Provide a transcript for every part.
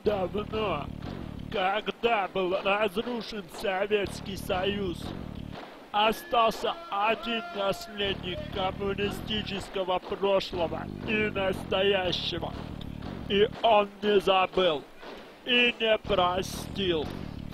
Давно, когда был разрушен Советский Союз, остался один наследник коммунистического прошлого и настоящего. И он не забыл и не простил.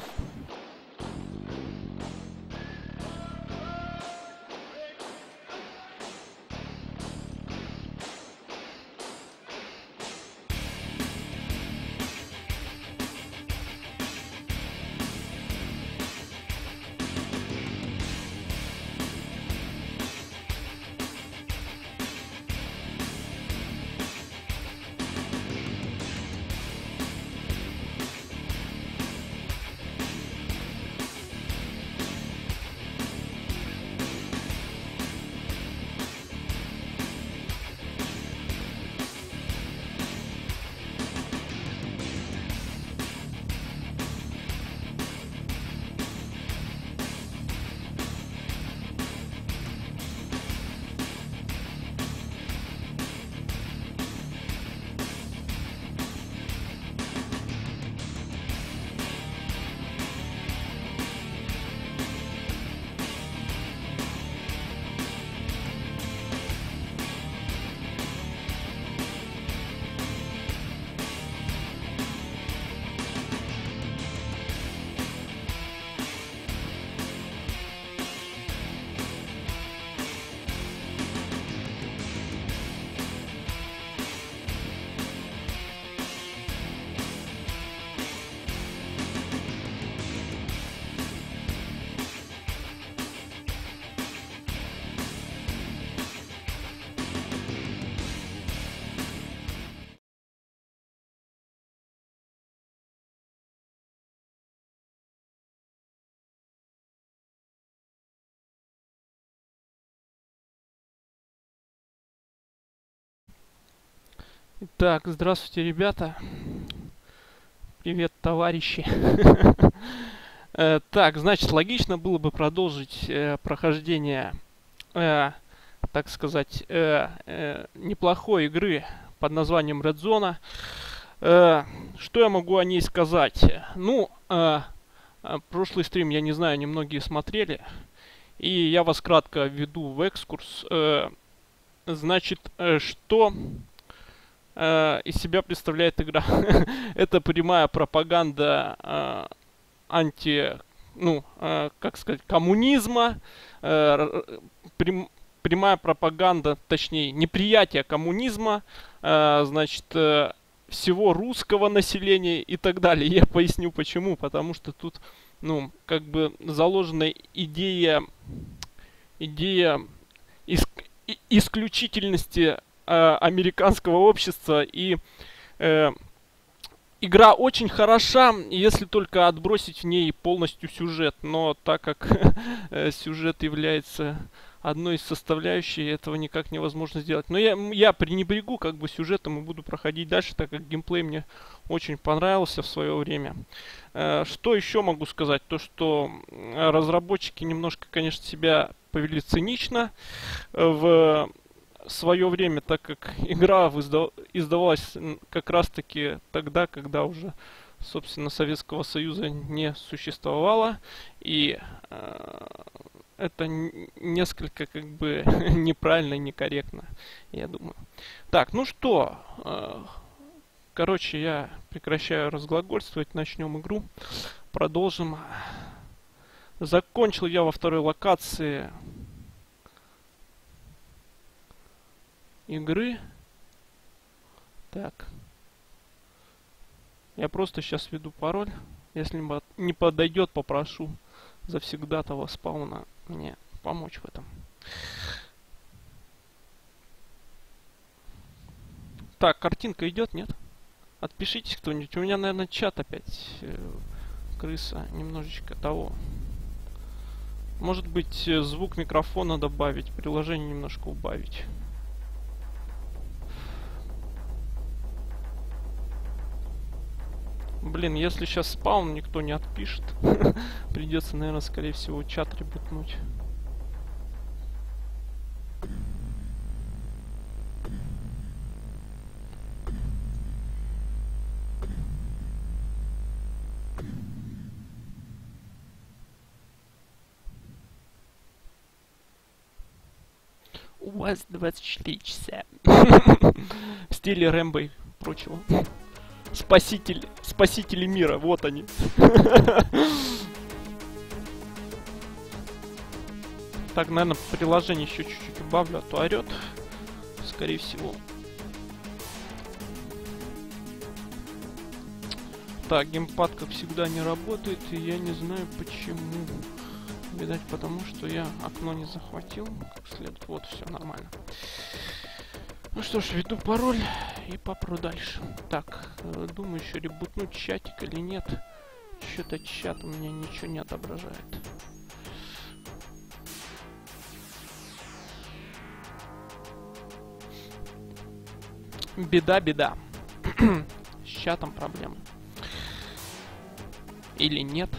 Так, здравствуйте, ребята. Привет, товарищи. Так, значит, логично было бы продолжить прохождение, так сказать, неплохой игры под названием Red Zone. Что я могу о ней сказать? Ну, прошлый стрим, я не знаю, немногие смотрели. И я вас кратко введу в экскурс. Значит, что из себя представляет игра? Это прямая пропаганда как сказать, коммунизма, прямая пропаганда, точнее, неприятие коммунизма, значит, всего русского населения и так далее. Я поясню почему. Потому что тут, ну, как бы заложена идея исключительности американского общества, и игра очень хороша, если только отбросить в ней полностью сюжет, но так как сюжет является одной из составляющих, этого никак невозможно сделать. Но я пренебрегу как бы сюжетом и буду проходить дальше, так как геймплей мне очень понравился в свое время. Что еще могу сказать? То, что разработчики немножко, конечно, себя повели цинично в свое время, так как игра издавалась как раз таки тогда, когда уже, собственно, Советского Союза не существовало, и это несколько как бы неправильно и некорректно, я думаю. Так, ну что, короче, я прекращаю разглагольствовать, начнем игру, продолжим. Закончил я во второй локации игры. Так. Я просто сейчас введу пароль. Если не подойдет, попрошу завсегдатого спауна мне помочь в этом. Так, картинка идет, нет? Отпишитесь кто-нибудь. У меня, наверное, чат опять крыса немножечко того. Может быть, звук микрофона добавить, приложение немножко убавить. Блин, если сейчас спаун никто не отпишет, придется, наверное, скорее всего, чат ребутнуть. у вас 24 часа. В стиле Рэмбо и прочего. Спасители мира, вот они. Так, наверное, приложение еще чуть-чуть убавлю, а то орет. Скорее всего. Так, геймпад, как всегда, не работает, и я не знаю почему. Видать, потому что я окно не захватил как следует. Вот, все нормально. Ну что ж, введу пароль и попру дальше. Так, думаю, еще ребутнуть чатик или нет. Что-то чат у меня ничего не отображает. Беда. С чатом проблемы. Или нет.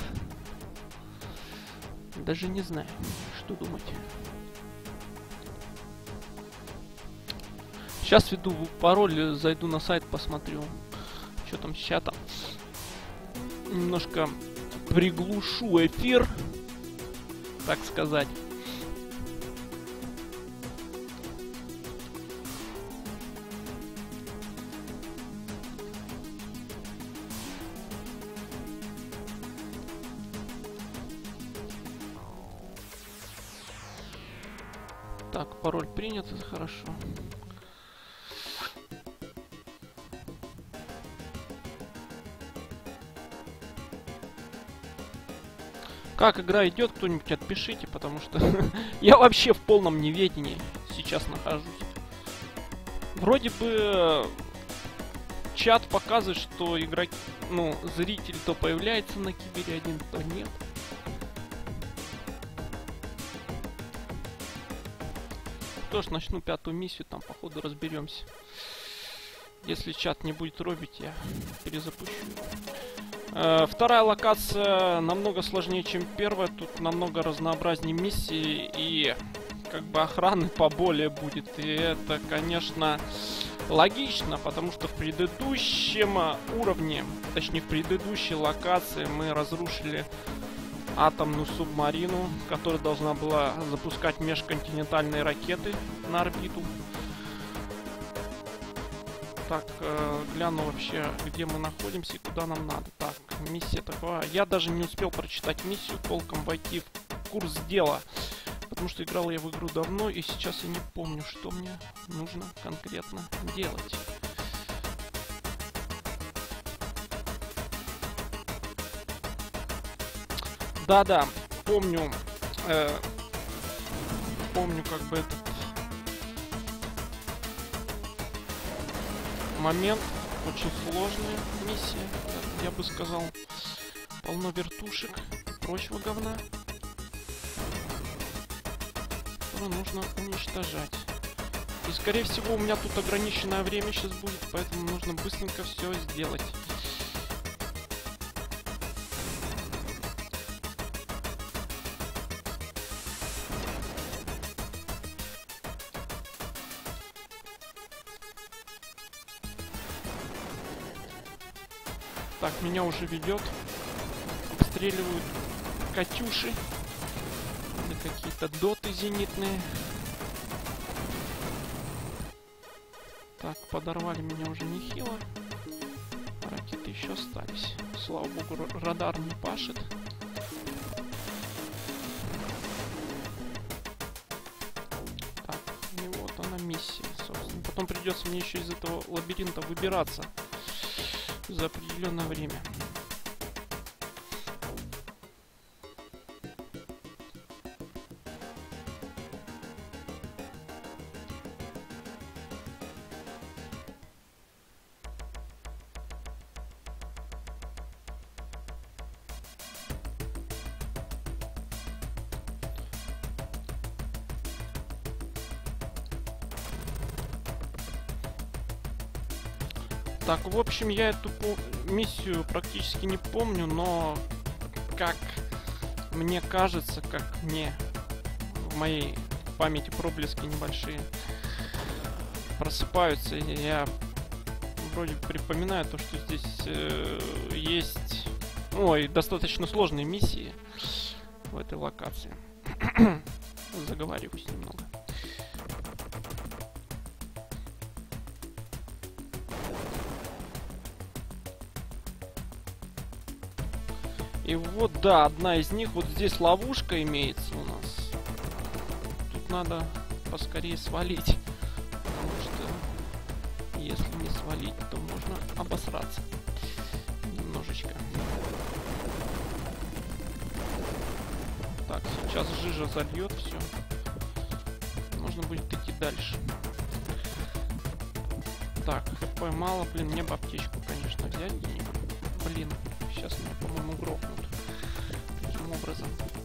Даже не знаю, что думать. Сейчас введу пароль, зайду на сайт, посмотрю, что там с чатом. Немножко приглушу эфир, так сказать. Так, пароль принят, это хорошо. Как игра идет, кто-нибудь отпишите, потому что я вообще в полном неведении сейчас нахожусь. Вроде бы чат показывает, что игроки, ну, зритель то появляется на Кибере один, то нет. Тоже начну 5-ю миссию, там походу разберемся. Если чат не будет робить, я перезапущу. Вторая локация намного сложнее, чем первая. Тут намного разнообразнее миссии и как бы охраны поболее будет. И это, конечно, логично, потому что в предыдущем уровне, точнее в предыдущей локации мы разрушили атомную субмарину, которая должна была запускать межконтинентальные ракеты на орбиту. Так, гляну вообще, где мы находимся и куда нам надо. Так, миссия такая. Я даже не успел прочитать миссию, толком войти в курс дела. Потому что играл я в игру давно, и сейчас я не помню, что мне нужно конкретно делать. Да-да, помню, помню как бы этот момент. Очень сложная миссия, я бы сказал. Полно вертушек и прочего говна, которое нужно уничтожать. И скорее всего у меня тут ограниченное время сейчас будет, поэтому нужно быстренько все сделать. Так, меня уже ведет. Обстреливают катюши. Или какие-то доты зенитные. Так, подорвали меня уже нехило. Ракеты еще остались. Слава богу, радар не пашет. Так, и вот она миссия, собственно. Потом придется мне еще из этого лабиринта выбираться за определенное время. Так, в общем, я эту миссию практически не помню, но как мне кажется, как мне в моей памяти проблески небольшие просыпаются, и я вроде припоминаю то, что здесь есть, ой, достаточно сложные миссии в этой локации. Заговариваюсь немного. И вот, да, одна из них, вот здесь ловушка имеется у нас. Тут надо поскорее свалить. Потому что если не свалить, то можно обосраться. Немножечко. Так, сейчас жижа зальет все. Можно будет идти дальше. Так, хп мало, блин, мне бы аптечку, конечно, взять где-нибудь. Блин, сейчас меня, по-моему, грохнут. Таким образом.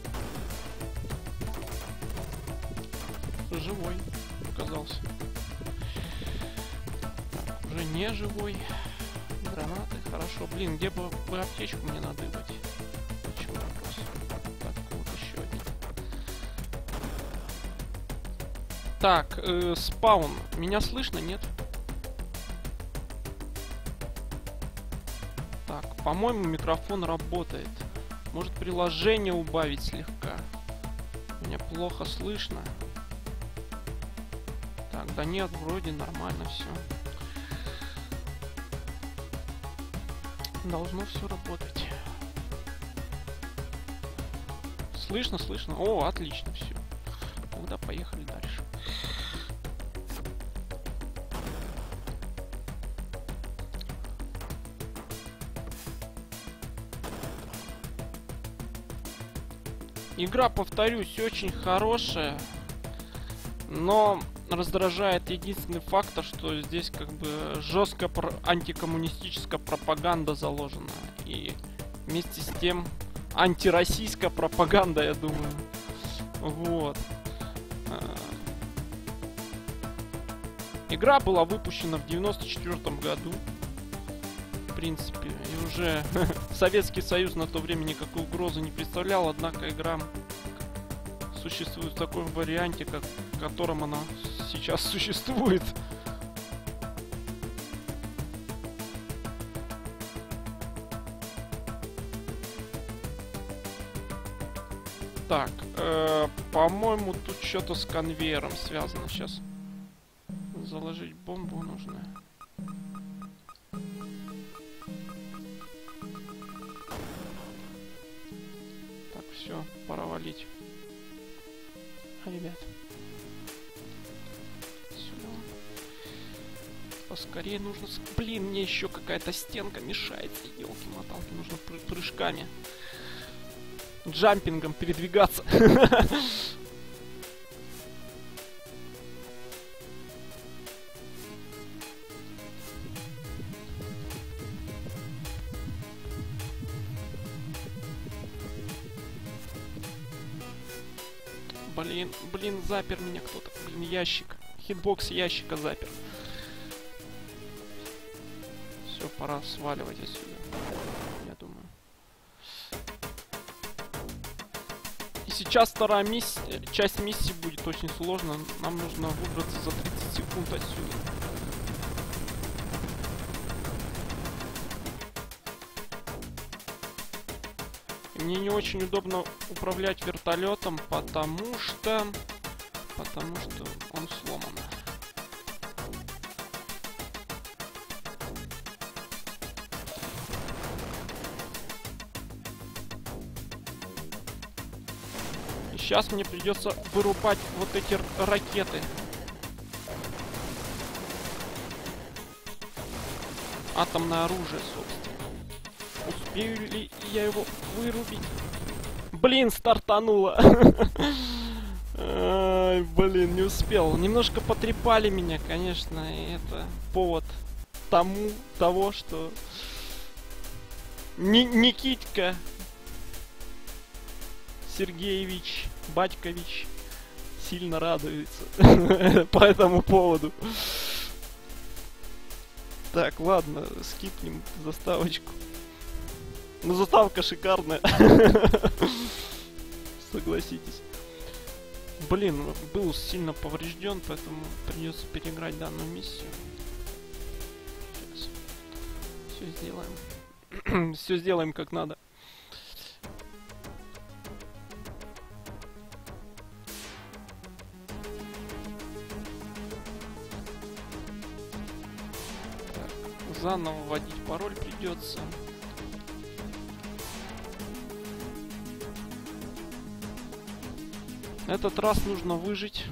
Живой оказался. Так, уже не живой. Гранаты, хорошо. Блин, где бы аптечку мне надыбать? Почему вопрос? Так, вот еще один. Так, спаун. Меня слышно, нет? Так, по-моему, микрофон работает. Может, приложение убавить слегка? Меня плохо слышно. Так, да нет, вроде нормально все. Должно все работать. Слышно, слышно. О, отлично, все. Тогда поехали дальше. Игра, повторюсь, очень хорошая, но раздражает единственный фактор, что здесь как бы жесткая антикоммунистическая пропаганда заложена. И вместе с тем антироссийская пропаганда, я думаю. Вот. Игра была выпущена в 94 году. В принципе, и уже Советский Союз на то время никакой угрозы не представлял, однако игра существует в таком варианте, в котором она сейчас существует. Так, по-моему, тут что-то с конвейером связано. Сейчас заложить бомбу нужно. Так, все, пора валить. Ребят, сюда. Поскорее нужно... Блин, мне еще какая-то стенка мешает. Елки-моталки, нужно прыжками, джампингом передвигаться. Блин, запер меня кто-то. Блин, ящик. Хитбокс ящика запер. Все, пора сваливать отсюда, я думаю. И сейчас вторая часть миссии будет очень сложно. Нам нужно выбраться за 30 секунд отсюда. Мне не очень удобно управлять вертолетом, потому что он сломан. И сейчас мне придется вырубать вот эти ракеты. Атомное оружие, собственно. Успею ли я его вырубить? Блин, стартануло. Ай, блин, не успел. Немножко потрепали меня, конечно. И это повод того, что Никитка Сергеевич Батькович сильно радуется по этому поводу. Так, ладно, скипнем заставочку. Но заставка шикарная. Согласитесь. Блин, был сильно поврежден, поэтому придется переиграть данную миссию. Сейчас. Все сделаем. Все сделаем как надо. Так, заново вводить пароль придется. Этот раз нужно выжить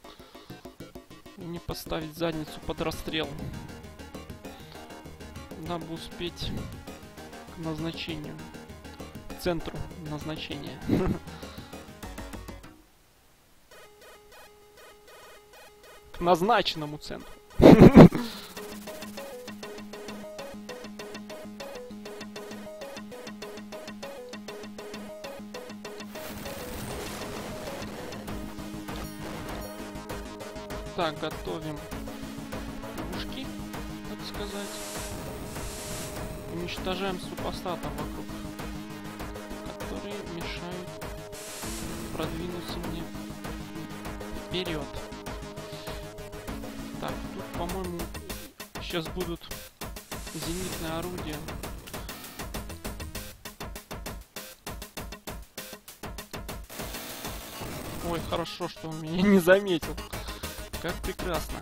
и не поставить задницу под расстрел, дабы успеть к назначению, к центру назначения. К назначенному центру. Так, готовим пушки, так сказать. Уничтожаем супостатов вокруг, которые мешают продвинуться мне вперед. Так, тут, по-моему, сейчас будут зенитные орудия. Ой, хорошо, что он меня не заметил. Как прекрасно.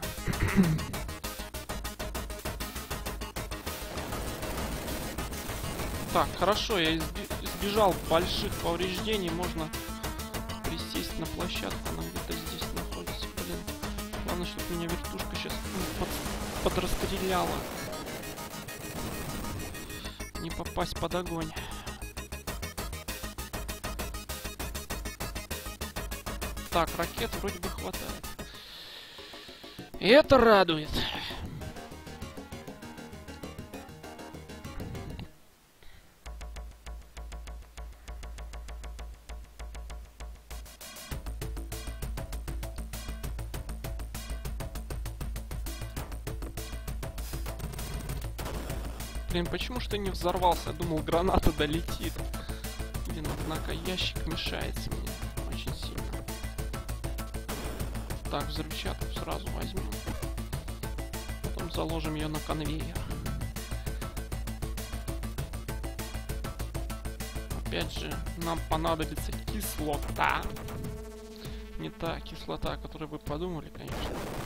Так, хорошо, я избежал больших повреждений. Можно присесть на площадку. Она где-то здесь находится. Блин. Главное, чтобы меня вертушка сейчас подрастреляла. Не попасть под огонь. Так, ракет вроде бы хватает. И это радует. Блин, почему что не взорвался? Я думал, граната долетит. Блин, однако ящик мешается мне очень сильно. Так, взрывчатку сразу возьмем. Потом заложим ее на конвейер. Опять же, нам понадобится кислота. Не та кислота, о которой вы подумали, конечно.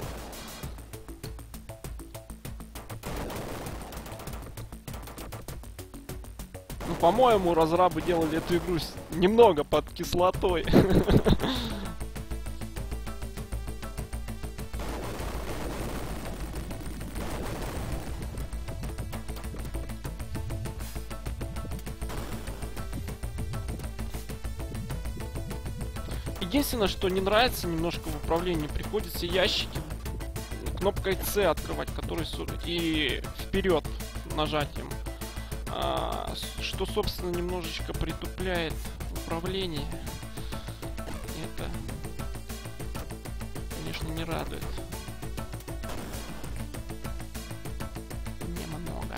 Ну, по-моему, разрабы делали эту игру немного под кислотой. Единственное, что не нравится немножко в управлении, приходится ящики кнопкой C открывать, который и вперед нажатием, что, собственно, немножечко притупляет управление. И это, конечно, не радует. Немного.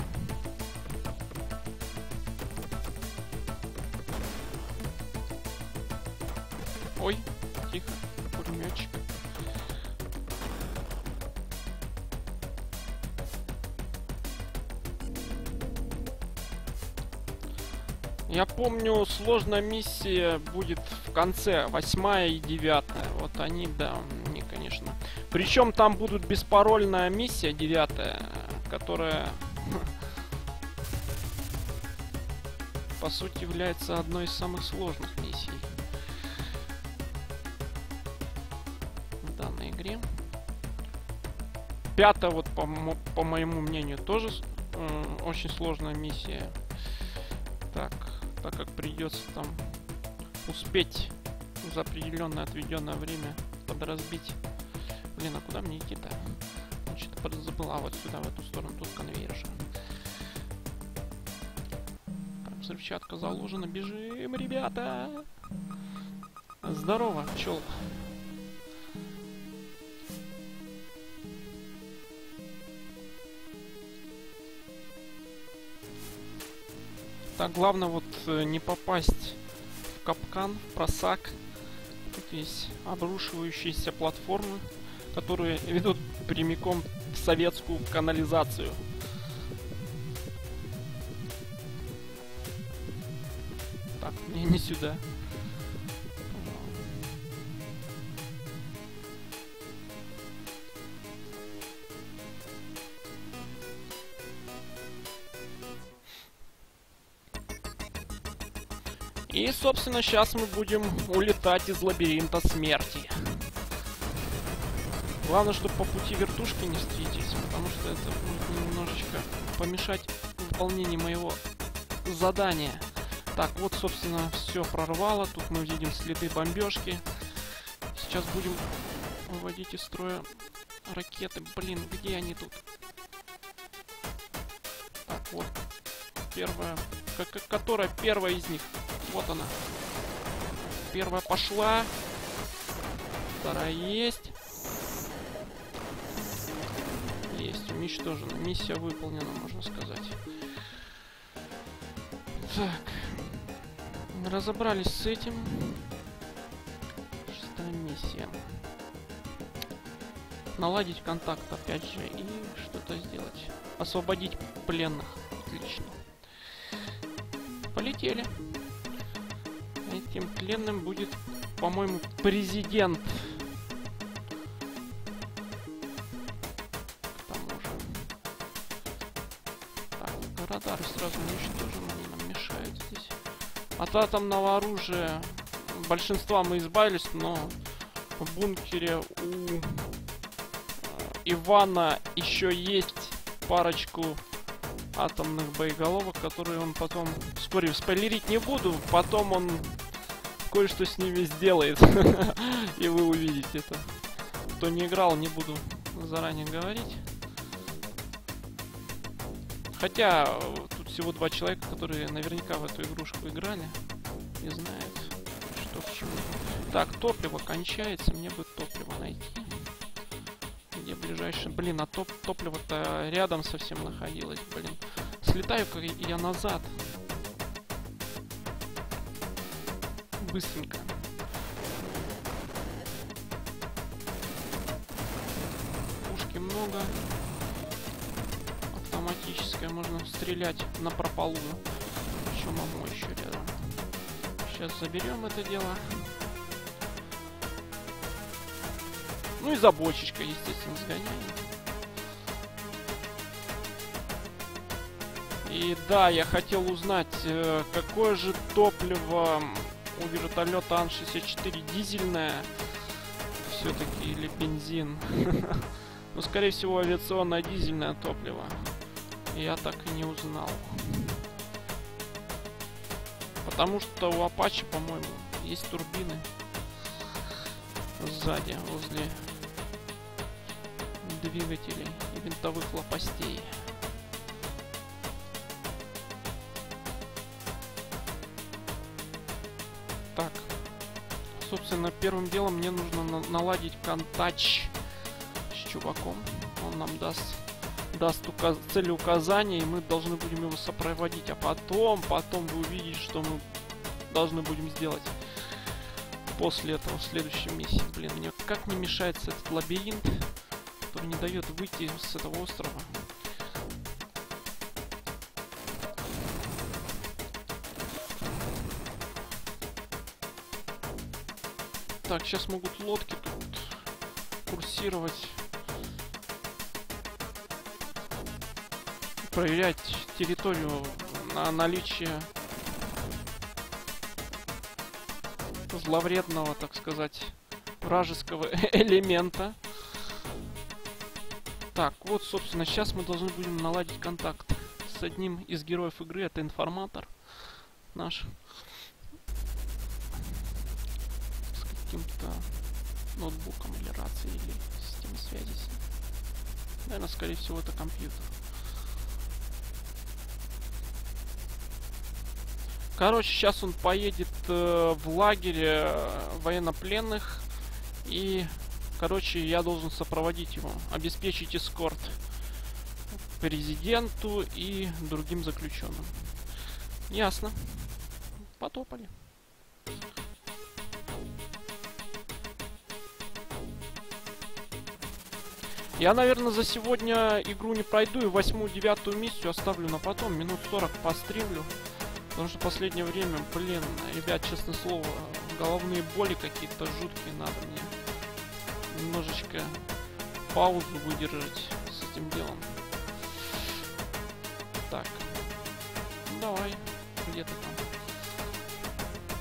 Ой, тихо, пулеметчик. Я помню, сложная миссия будет в конце, 8 и 9. Вот они, да, не, конечно. Причем там будут беспарольная миссия 9, которая, по сути, является одной из самых сложных миссий в данной игре. 5, вот, по моему мнению, тоже очень сложная миссия. Так как придется там успеть за определенное отведенное время подразбить. Блин, а куда мне идти-то? Что-то забыла, вот сюда, в эту сторону, тут конвейер же. Так, взрывчатка заложена, бежим, ребята! Здорово, пчел. Так, главное вот не попасть в капкан, в просак. Тут есть обрушивающиеся платформы, которые ведут прямиком в советскую канализацию. Так, не сюда. И, собственно, сейчас мы будем улетать из лабиринта смерти. Главное, чтобы по пути вертушки не встретить, потому что это будет немножечко помешать выполнению моего задания. Так, вот, собственно, все прорвало. Тут мы видим следы бомбежки. Сейчас будем выводить из строя ракеты. Блин, где они тут? Так, вот. Первая. Которая первая из них? Вот она. Первая пошла. Вторая есть. Есть, уничтожена. Миссия выполнена, можно сказать. Так. Разобрались с этим. Шестая миссия. Наладить контакт, опять же, и что-то сделать. Освободить пленных. Отлично. Полетели. Этим пленным будет, по-моему, президент. К тому же. Так, радары сразу уничтожим, они нам мешают здесь. От атомного оружия большинства мы избавились, но в бункере у Ивана еще есть парочку атомных боеголовок, которые он потом вскоре спойлерить не буду, потом он кое-что с ними сделает. И вы увидите это. Кто не играл, не буду заранее говорить. Хотя тут всего 2 человека, которые наверняка в эту игрушку играли и знают, что к чему. Так, топливо кончается, мне бы топливо найти. Где ближайшее? Блин, а топливо-то рядом совсем находилось, блин. Слетаю-ка я назад. Быстренько. Пушки много. Автоматическая, можно стрелять на прополую. Причем АМО еще рядом. Сейчас заберем это дело. Ну и за бочечкой, естественно, сгоняем. И да, я хотел узнать, какое же топливо у вертолета Ан-64, дизельное все-таки или бензин. Ну, скорее всего, авиационное дизельное топливо. Я так и не узнал. Потому что у Apache, по-моему, есть турбины сзади, возле двигателей и винтовых лопастей. Так, собственно, первым делом мне нужно наладить контакт с чуваком. Он нам даст целеуказание, и мы должны будем его сопроводить. А потом вы увидите, что мы должны будем сделать после этого в следующей миссии. Блин, мне как не мешается этот лабиринт, который не дает выйти с этого острова. Так, сейчас могут лодки тут курсировать. Проверять территорию на наличие зловредного, так сказать, вражеского элемента. Так, вот, собственно, сейчас мы должны будем наладить контакт с одним из героев игры. Это информатор наш. С каким-то ноутбуком или рацией, или системой связи с ним. Наверное, скорее всего, это компьютер. Короче, сейчас он поедет в лагерь военнопленных. И, короче, я должен сопроводить его. Обеспечить эскорт президенту и другим заключенным. Ясно. Потопали. Я, наверное, за сегодня игру не пройду. И 8-9 миссию оставлю на потом. Минут 40 постримлю. Потому что в последнее время, блин, ребят, честное слово, головные боли какие-то жуткие, надо мне немножечко паузу выдержать с этим делом. Так, ну давай, где ты там?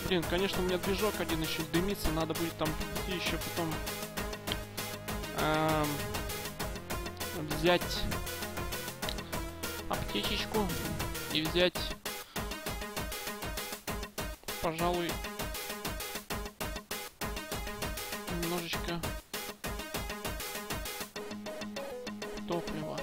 Блин, конечно, у меня движок один еще дымится. Надо будет там еще потом взять аптечечку и взять, пожалуй, немножечко топлива.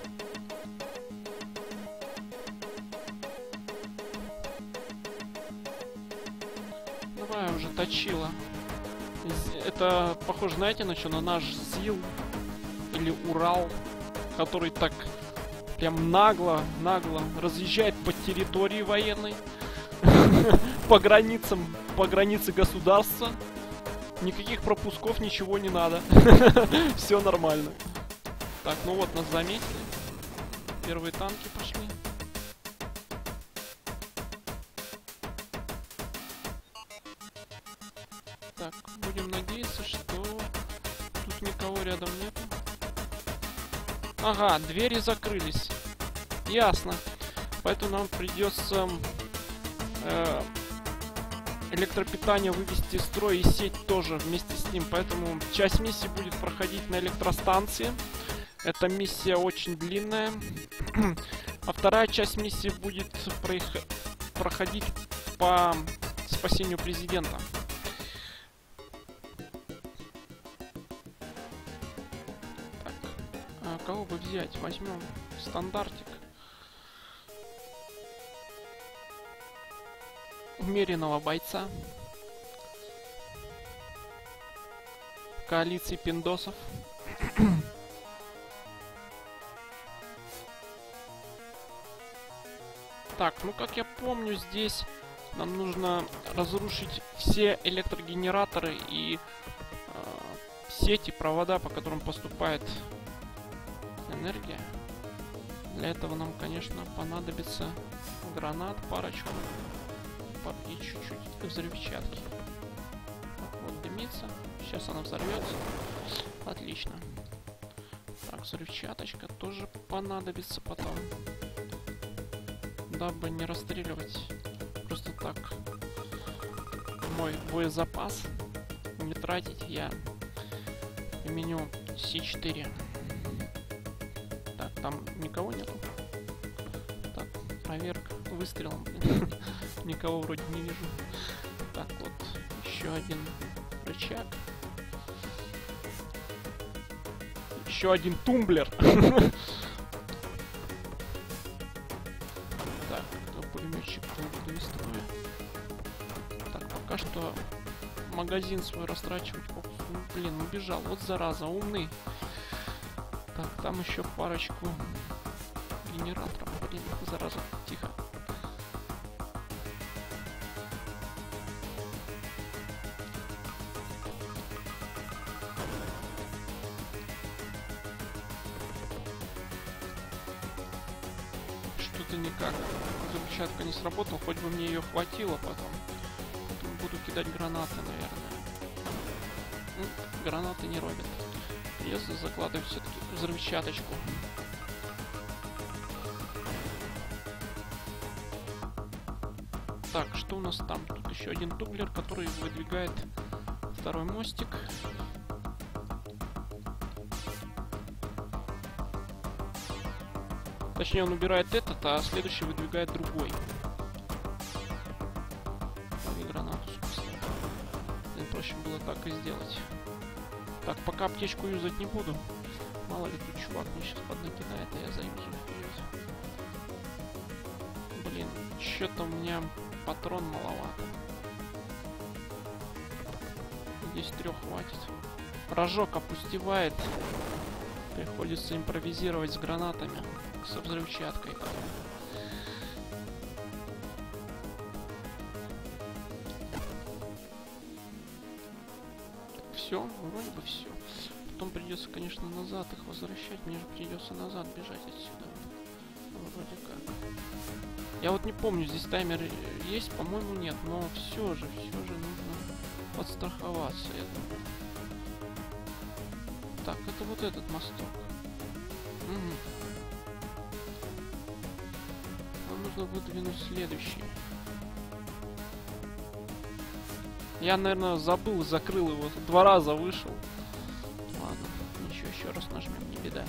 Давай уже точила. Это похоже, знаете, на что? На наш ЗИЛ или Урал, который так прям нагло разъезжает по территории военной, по границе государства. Никаких пропусков, ничего не надо. Все нормально. Так, ну вот, нас заметили. Первые танки пошли. Так, будем надеяться, что тут никого рядом нет. Ага, двери закрылись. Ясно. Поэтому нам придется электропитание вывести из строя и сеть тоже вместе с ним. Поэтому часть миссии будет проходить на электростанции. Эта миссия очень длинная. А вторая часть миссии будет проходить по спасению президента. Так, а кого бы взять? Возьмем стандартик. Умеренного бойца. Коалиции пиндосов. Так, ну как я помню, здесь нам нужно разрушить все электрогенераторы и сети, провода, по которым поступает энергия. Для этого нам, конечно, понадобится гранат, парочку и чуть-чуть взрывчатки. Так, вот дымится. Сейчас она взорвется. Отлично. Так, взрывчаточка тоже понадобится потом. Дабы не расстреливать просто так мой боезапас, не тратить, я применю С4. Так, там никого нету. Так, проверка выстрелом. Никого вроде не вижу. Так, вот еще один рычаг. Еще один тумблер. Пулеметчик из строя. Так, пока что магазин свой растрачивать. Блин, убежал. Вот зараза, умный. Так, там еще парочку генераторов. Блин, зараза, тихо. Что-то никак. Взрывчатка не сработала, хоть бы мне ее хватило потом. Буду кидать гранаты, наверное. Гранаты не робят. Придется закладывать все-таки взрывчаточку. Так, что у нас там? Тут еще один тумблер, который выдвигает второй мостик. Точнее, он убирает этот, а следующий выдвигает другой. И гранату спустил. Проще было так и сделать. Так, пока аптечку юзать не буду. Мало ли тут чувак мне сейчас поднакидает, а я заюзаю вперед. Блин, что-то у меня патрон маловато. Здесь 3 хватит. Рожок опустевает. Приходится импровизировать с гранатами. Со взрывчаткой. Все, вроде бы все. Потом придется, конечно, назад их возвращать. Мне же придется назад бежать отсюда. Вроде как. Я вот не помню, здесь таймер есть, по-моему, нет. Но все же нужно подстраховаться. Так, это вот этот мосток. Угу. Нам нужно выдвинуть следующий. Я, наверное, забыл, закрыл его. 2 раза вышел. Ладно, ничего, еще раз нажмем, не беда.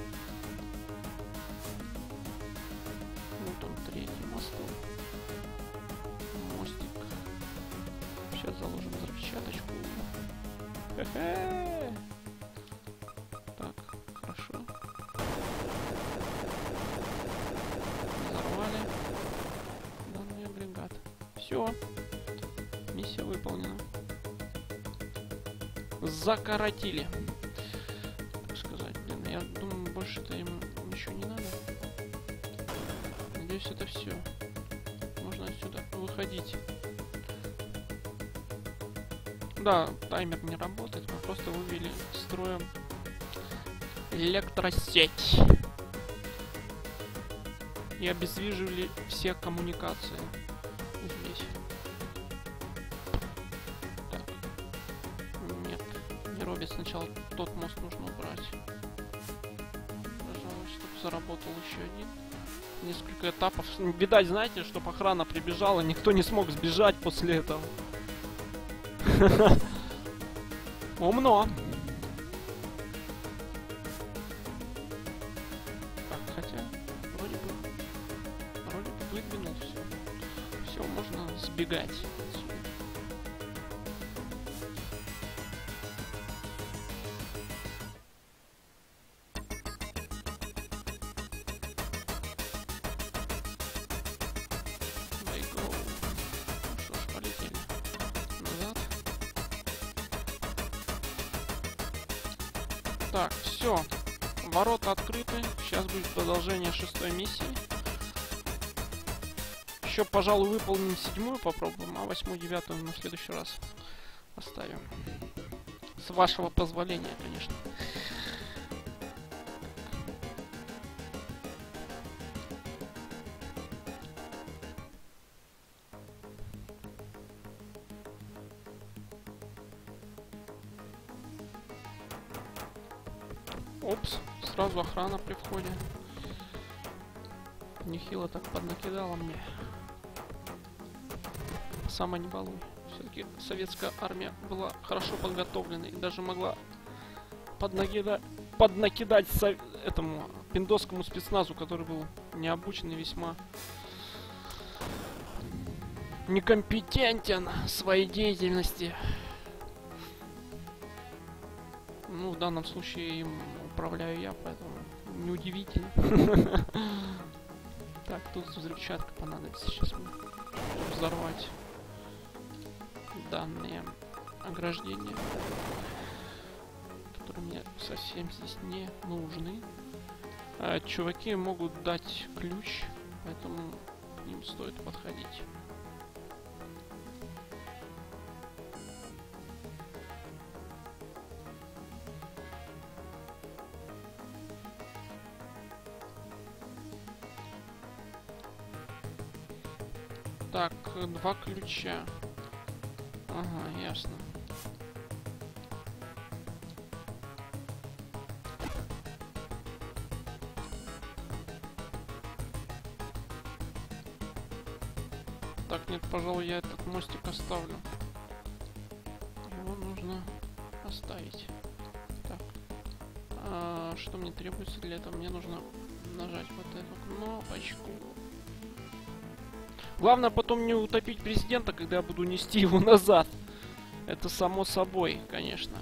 Вот он, 3-й мостом. Мостик. Сейчас заложим взрывчаточку. Хе-хе. Так, хорошо. Взорвали данный агрегат. Все. Миссия выполнена. Закоротили. Так сказать. Блин, я думаю, больше-то им ничего не надо. Надеюсь, это все. Можно отсюда выходить. Да, таймер не работает. Мы просто вывели строем электросеть. И обездвижили все коммуникации здесь. Так. Нет, не робит. Сначала тот мост нужно убрать. Пожалуй, чтобы заработал еще один. Несколько этапов. Видать, знаете, чтобы охрана прибежала, никто не смог сбежать после этого. Умно. Так, хотя вроде бы выдвинул все. Все, можно сбегать отсюда. Так, все. Ворота открыты. Сейчас будет продолжение 6-й миссии. Еще, пожалуй, выполним 7-ю, попробуем, а 8-ю, 9-ю на следующий раз оставим. С вашего позволения, конечно. Опс, сразу охрана при входе. Нехило так поднакидала мне. Сама не балуй. Все-таки советская армия была хорошо подготовлена и даже могла поднакидать этому пиндосскому спецназу, который был необученный, весьма некомпетентен в своей деятельности. Ну, в данном случае им управляю я, поэтому неудивительно. Так, тут взрывчатка понадобится сейчас, чтобы взорвать данные ограждения, которые мне совсем здесь не нужны. Чуваки могут дать ключ, поэтому к ним стоит подходить. Так, 2 ключа. Ага, ясно. Так, нет, пожалуй, я этот мостик оставлю. Его нужно оставить. Так. Что мне требуется для этого? Мне нужно нажать вот эту кнопочку. Главное потом не утопить президента, когда я буду нести его назад. Это само собой, конечно.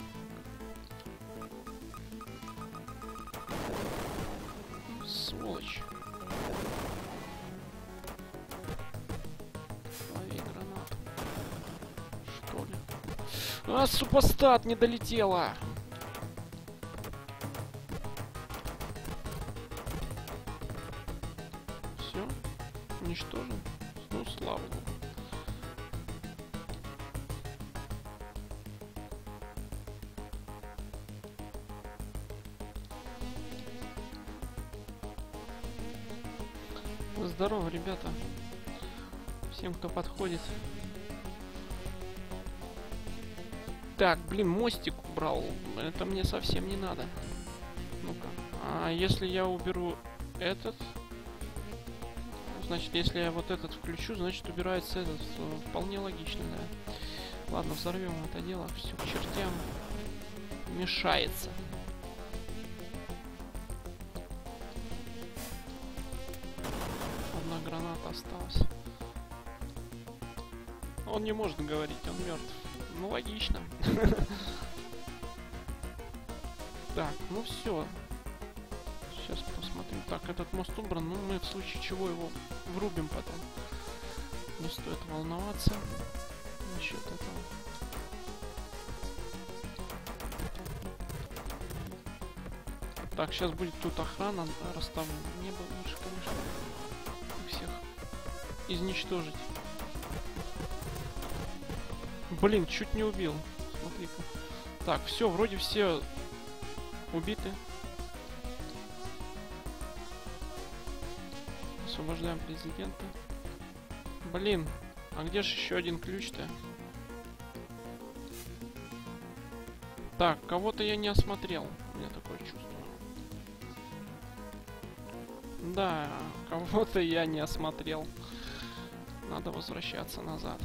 Сволочь. Лови гранату. Что ли? А, супостат не долетела. Все. Уничтожен. Ну, слава богу. Здорово, ребята. Всем, кто подходит. Так, блин, мостик убрал. Это мне совсем не надо. Ну-ка. А если я уберу этот... Значит, если я вот этот включу, значит убирается этот. Вполне логично, да. Ладно, взорвем это дело. Все к чертям. Мешается. Одна граната осталась. Он не может говорить, он мертв. Ну, логично. Так, ну все. Сейчас посмотрим. Так, этот мост убран. Ну, мы в случае чего его врубим потом. Не стоит волноваться насчет этого. Так, сейчас будет тут охрана расставлена. Мне бы лучше, конечно, их всех изничтожить. Блин, чуть не убил. Смотри-ка. Так, все, вроде все убиты. Освобождаем президента. Блин, а где же еще один ключ-то? Так, кого-то я не осмотрел. У меня такое чувство. Да, кого-то я не осмотрел. Надо возвращаться назад.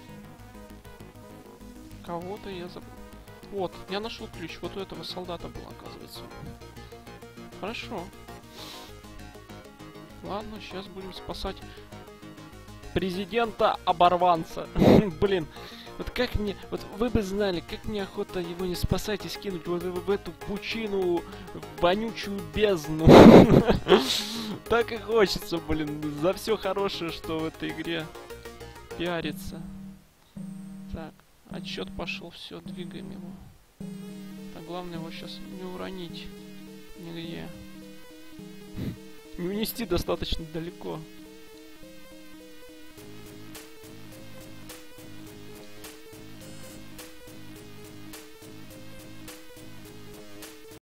Кого-то я забыл. Вот, я нашел ключ. Вот у этого солдата был, оказывается. Хорошо. Ладно, сейчас будем спасать президента-оборванца. Блин, вот как мне... Вот вы бы знали, как мне охота его не спасать и скинуть вот в эту пучину, вонючую бездну. Так и хочется, блин, за все хорошее, что в этой игре пиарится. Так, отсчет пошел, все, двигаем его. Так, главное его сейчас не уронить нигде. Не унести достаточно далеко.